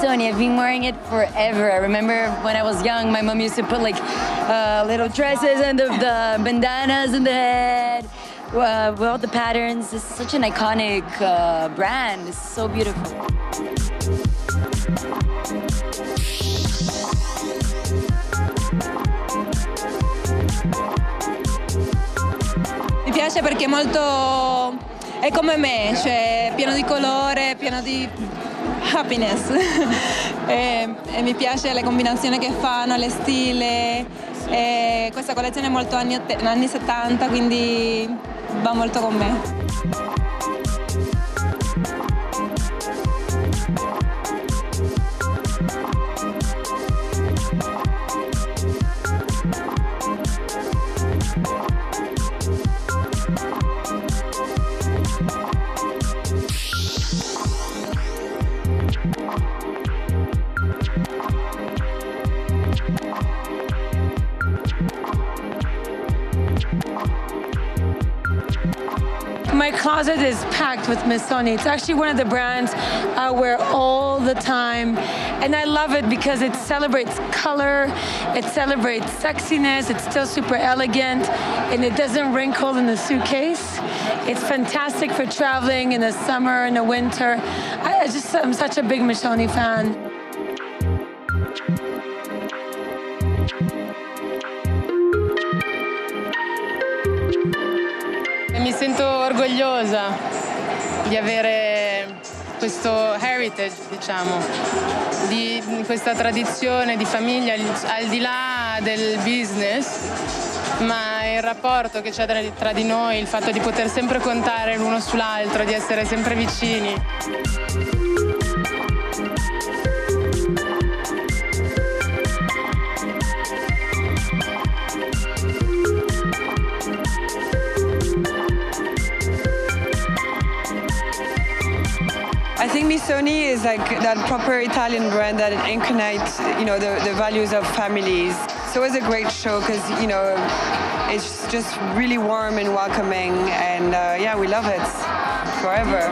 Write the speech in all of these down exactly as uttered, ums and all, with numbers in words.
Missoni. I've been wearing it forever. I remember when I was young, my mom used to put like uh, little dresses and the, the bandanas in the head uh, with all the patterns. This is such an iconic uh, brand. It's so beautiful. Mi piace perché è molto, è come me, cioè pieno di colore, pieno di happiness. e, e mi piace le combinazioni che fanno, le stile. E questa collezione è molto anni, anni settanta, quindi va molto con me. My closet is packed with Missoni. It's actually one of the brands I wear all the time. And I love it because it celebrates color, it celebrates sexiness, it's still super elegant, and it doesn't wrinkle in the suitcase. It's fantastic for traveling in the summer and the winter. I, I just, I'm such a big Missoni fan. Mi sento orgogliosa di avere questo heritage, diciamo, di questa tradizione di famiglia al di là del business, ma il rapporto che c'è tra di noi, il fatto di poter sempre contare l'uno sull'altro, di essere sempre vicini. I think Missoni is like that proper Italian brand that incarnates, you know, the, the values of families. It's always a great show because, you know, it's just really warm and welcoming, and uh, yeah, we love it forever.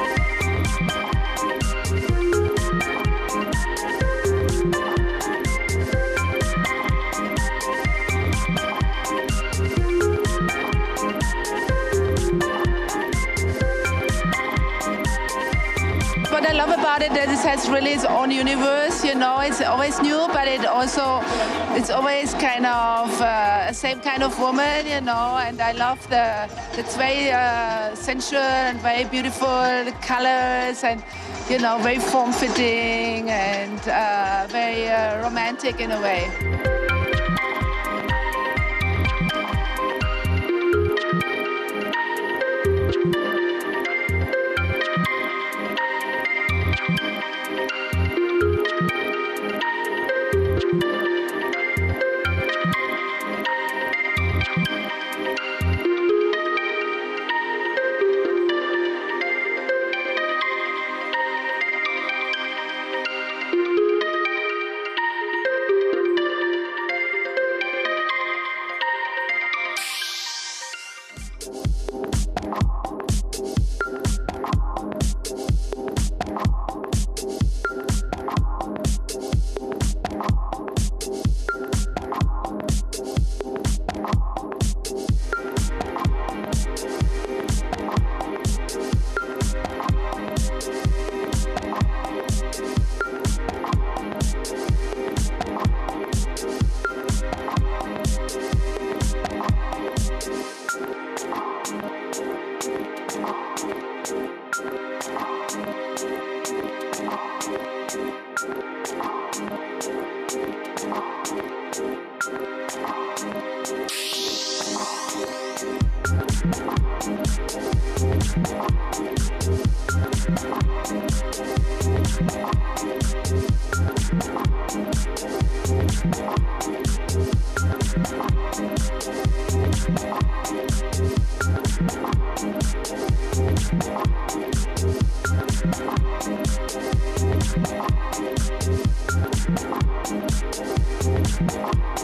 What I love about it that it has really its own universe, you know, it's always new, but it also, it's always kind of uh, same kind of woman, you know, and I love the, it's very uh, sensual and very beautiful, the colors, and, you know, very form-fitting and uh, very uh, romantic in a way. We'll be right back.